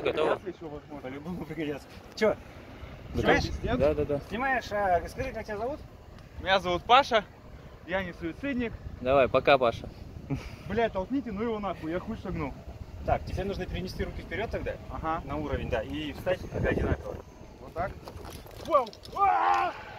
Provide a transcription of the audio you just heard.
готово? По-любому пригодятся. Че? Готово? Снимаешь? Да. Снимаешь, скажи, как тебя зовут? Меня зовут Паша, я не суицидник. Давай, пока, Паша. Блядь, толкните, ну его нахуй, я хуй шагнул. Так, тебе нужно перенести руки вперед тогда, Ага. на уровень, да, и встать одинаково. Вот так. Вау!